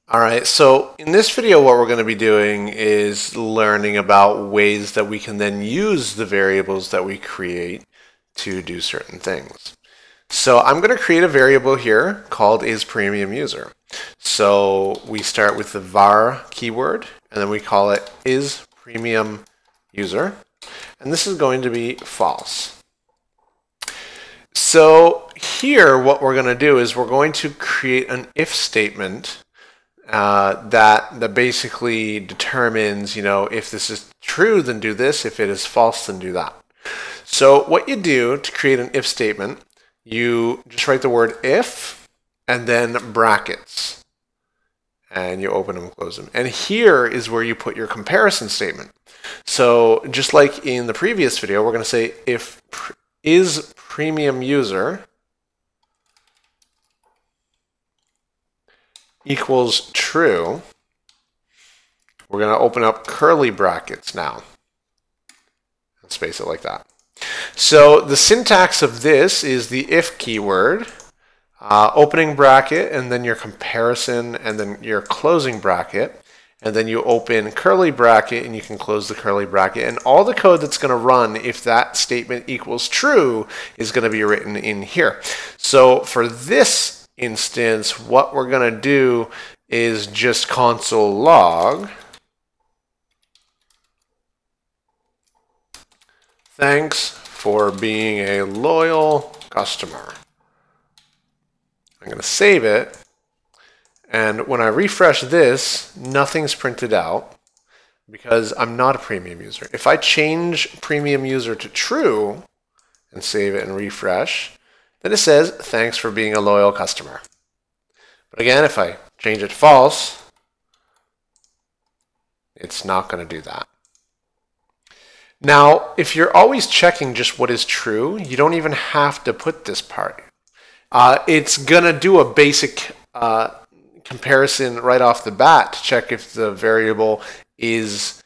All right, so in this video, what we're going to be doing is learning about ways that we can then use the variables that we create to do certain things. So I'm going to create a variable here called isPremiumUser. So we start with the var keyword, and then we call it isPremiumUser, and this is going to be false. So here, what we're going to do is we're going to create an if statement that basically determines, if this is true, then do this. If it is false, then do that. So what you do to create an if statement, you just write the word if and then brackets. And you open them and close them. And here is where you put your comparison statement. So just like in the previous video, we're going to say if isPremiumUser equals true, we're going to open up curly brackets now and space it like that. So the syntax of this is the if keyword, opening bracket, and then your comparison, and then your closing bracket, and then you open curly bracket and you can close the curly bracket, and all the code that's going to run if that statement equals true is going to be written in here. So for this instance, what we're going to do is just console log thanks for being a loyal customer. I'm going to save it, and when I refresh this, nothing's printed out because I'm not a premium user. If I change premium user to true and save it and refresh, then it says, thanks for being a loyal customer. But again, if I change it to false, it's not going to do that. Now, if you're always checking just what is true, you don't even have to put this part. It's going to do a basic comparison right off the bat to check if the variable is,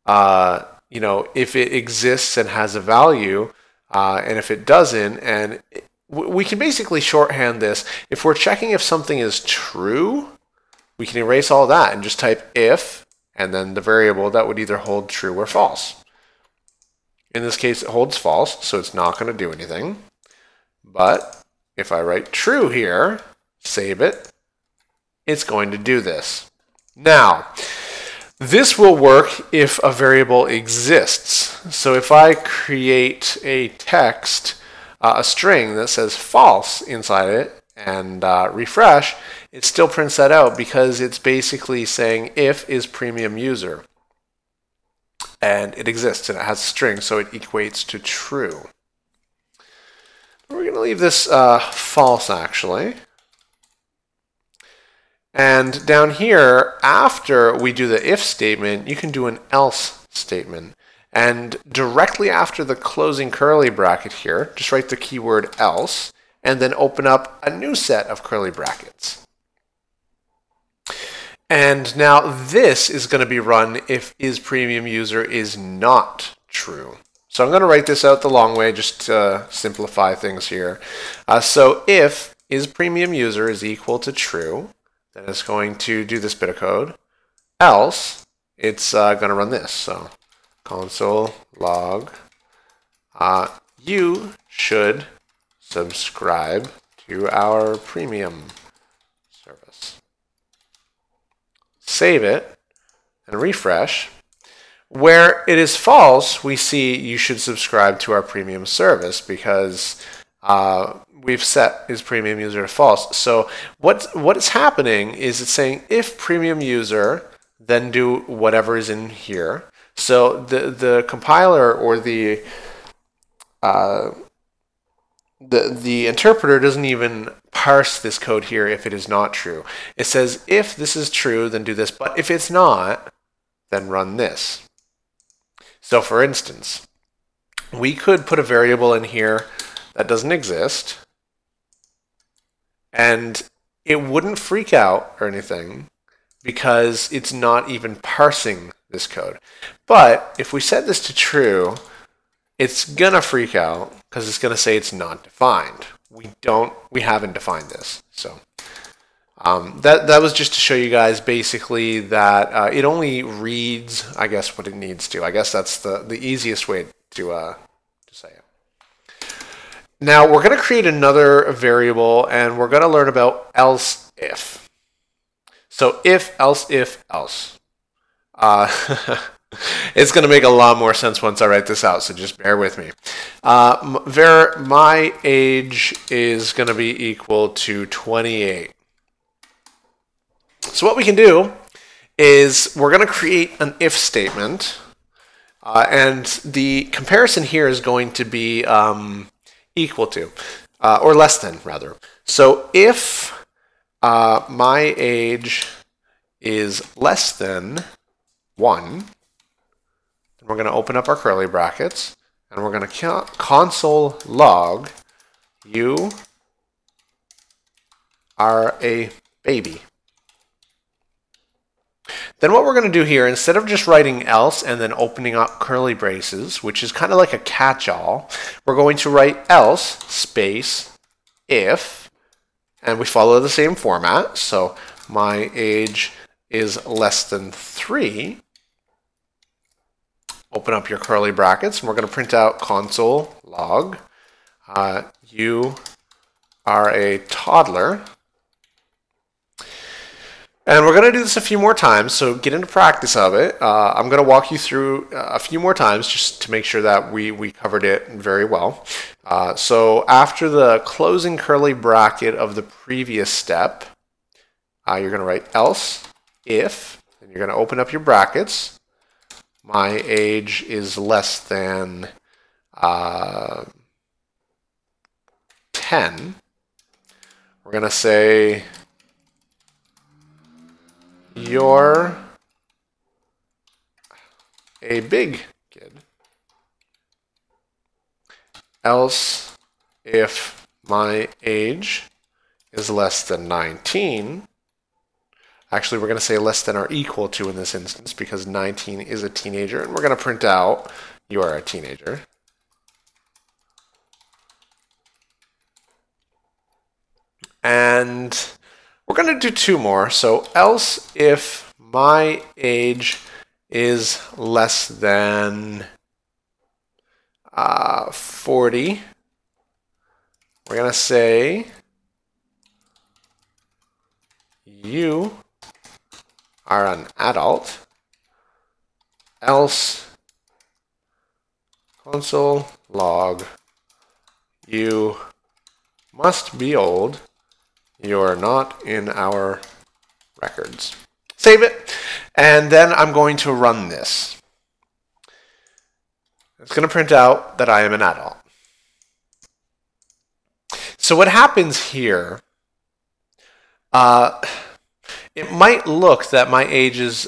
if it exists and has a value, and if it doesn't, and we can basically shorthand this. If we're checking if something is true, we can erase all that and just type if, and then the variable that would either hold true or false. In this case, it holds false, so it's not going to do anything. But if I write true here, save it, it's going to do this. Now, this will work if a variable exists. So if I create a text, a string that says false inside it, and refresh, it still prints that out because it's basically saying if isPremiumUser. And it exists and it has a string, so it equates to true. We're going to leave this false actually. And down here, after we do the if statement, you can do an else statement. And directly after the closing curly bracket here, just write the keyword else, and then open up a new set of curly brackets. And now this is going to be run if isPremiumUser is not true. So I'm going to write this out the long way just to simplify things here. So if isPremiumUser is equal to true, then it's going to do this bit of code. Else, it's going to run this. So console log, you should subscribe to our premium service. Save it and refresh. Where it is false, we see you should subscribe to our premium service because we've set isPremiumUser to false. So what is happening is it's saying if premium user, then do whatever is in here. So the compiler or the interpreter doesn't even parse this code here if it is not true. It says if this is true, then do this, but if it's not, then run this. So for instance, we could put a variable in here that doesn't exist, and it wouldn't freak out or anything because it's not even parsing this code. But if we set this to true, it's gonna freak out because it's gonna say it's not defined. We haven't defined this. So That was just to show you guys basically that it only reads, I guess, what it needs to. I guess that's the easiest way to say it. Now we're going to create another variable, and we're going to learn about else if. So if, else, if, else. It's going to make a lot more sense once I write this out, so just bear with me. My age is going to be equal to 28. So what we can do is we're going to create an if statement, and the comparison here is going to be equal to, or less than, rather. So if my age is less than 1, then we're going to open up our curly brackets, and we're going to console log you are a baby. Then what we're going to do here, instead of just writing else and then opening up curly braces, which is kind of like a catch-all, we're going to write else space if, and we follow the same format. So my age is less than 3. Open up your curly brackets, and we're going to print out console log you are a toddler. And we're going to do this a few more times, so get into practice of it. I'm going to walk you through a few more times just to make sure that we covered it very well. So after the closing curly bracket of the previous step, you're going to write else if, and you're going to open up your brackets. My age is less than 10. We're going to say you're a big kid. Else, if my age is less than 19, actually we're going to say less than or equal to in this instance because 19 is a teenager, and we're going to print out you are a teenager. And we're going to do 2 more. So else if my age is less than 40, we're going to say you are an adult. Else console log you must be old. You're not in our records. Save it, and then I'm going to run this. It's going to print out that I am an adult. So what happens here, it might look that my age is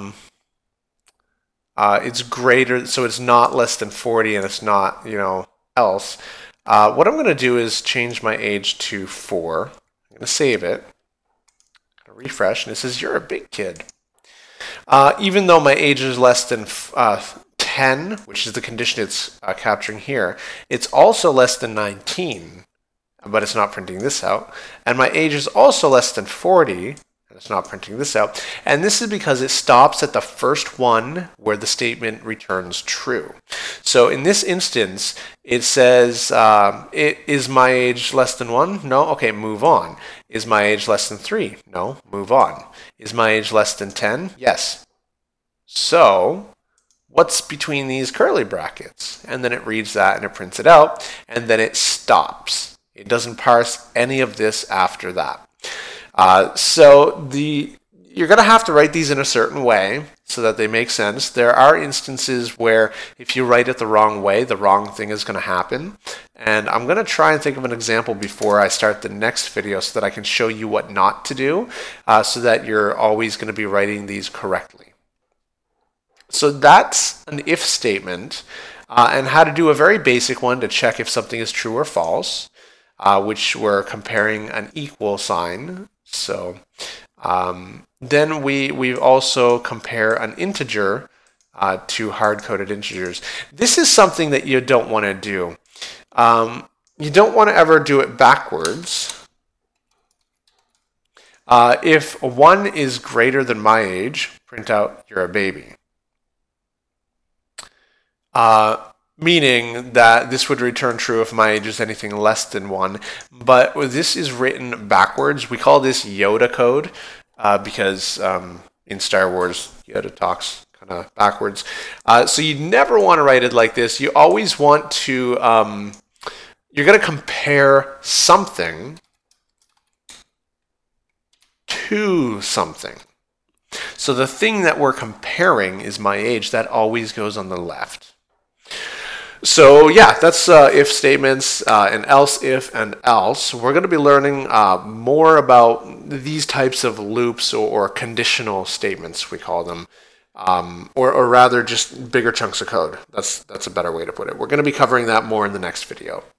it's greater, so it's not less than 40 and it's not, else. What I'm going to do is change my age to 4. I'm going to save it, refresh, and it says you're a big kid. Even though my age is less than 10, which is the condition it's capturing here, it's also less than 19, but it's not printing this out. And my age is also less than 40, and it's not printing this out. And this is because it stops at the first one where the statement returns true. So in this instance, it says, is my age less than 1? No? Okay, move on. Is my age less than 3? No, move on. Is my age less than 10? Yes. So what's between these curly brackets? And then it reads that and it prints it out, and then it stops. It doesn't parse any of this after that. You're going to have to write these in a certain way so that they make sense. There are instances where if you write it the wrong way, the wrong thing is going to happen. And I'm going to try and think of an example before I start the next video so that I can show you what not to do, so that you're always going to be writing these correctly. So that's an if statement, and how to do a very basic one to check if something is true or false, which we're comparing an equal sign. So then we also compare an integer to hard-coded integers. This is something that you don't want to do. You don't want to ever do it backwards. If 1 is greater than my age, print out you're a baby. Meaning that this would return true if my age is anything less than 1. But this is written backwards. We call this Yoda code because in Star Wars, Yoda talks kind of backwards. So you never want to write it like this. You always want to, you're going to compare something to something. So the thing that we're comparing is my age. That always goes on the left. So yeah, that's if statements and else if and else. We're going to be learning more about these types of loops or conditional statements, we call them, or rather just bigger chunks of code. That's a better way to put it. We're going to be covering that more in the next video.